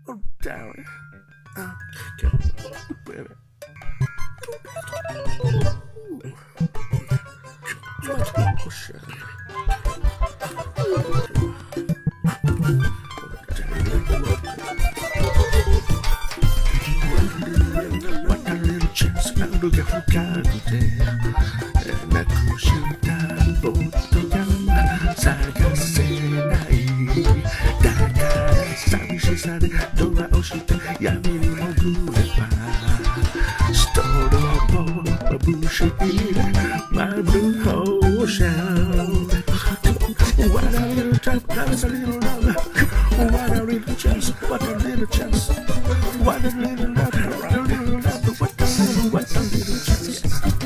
Oh, darling. Baby. Oh, shit. What a little chance now to get from Canada. And I could shoot that boat to gun. Saga say, Daka, Sabi, she said, Dora Oshita, Yami, Moguba. Story of a bullshit, my blue ocean. What a little trap, that's a little love. What a little chance, what a little chance. What a little love, what a little love, what a little chance.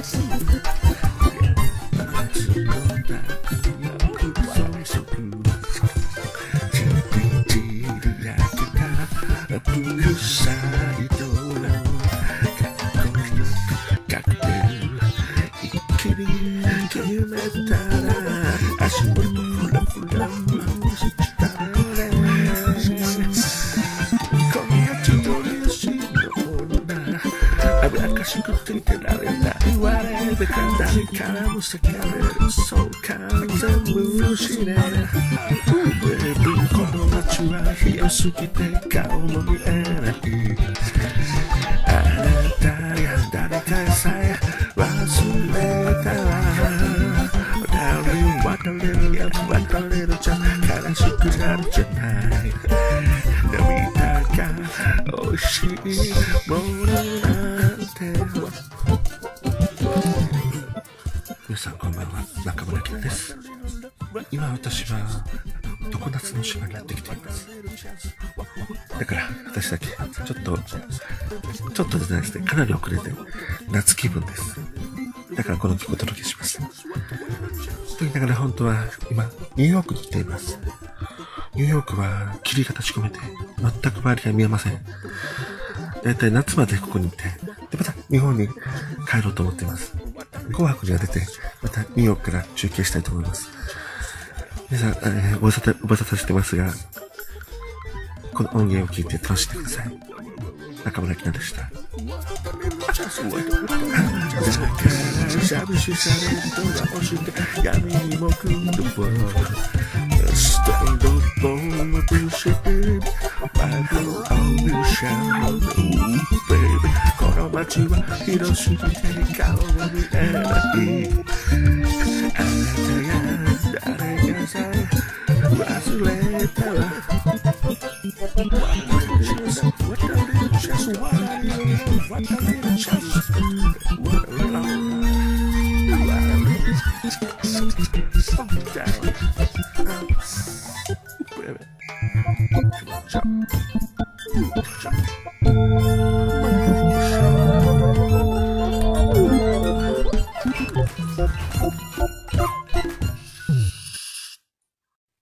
皆さんこんばんは、中村明です。今私は常夏の島にやってきています。だから私だけちょっとじゃないですね、かなり遅れて夏気分です。だからこの曲をお届けします。と言いながら本当は今ニューヨークに来ています。ニューヨークは霧が立ち込めて全く周りが見えません。だいたい夏までここにいて、でまた日本に帰ろうと思っています。紅白には出て、またニューヨークから中継したいと思います。皆さん、ご無沙汰してますが、この音源を聞いて楽しんでください。中村明でした。この街は広すぎて顔が見えない。あなたが誰かさえ忘れたら Jump.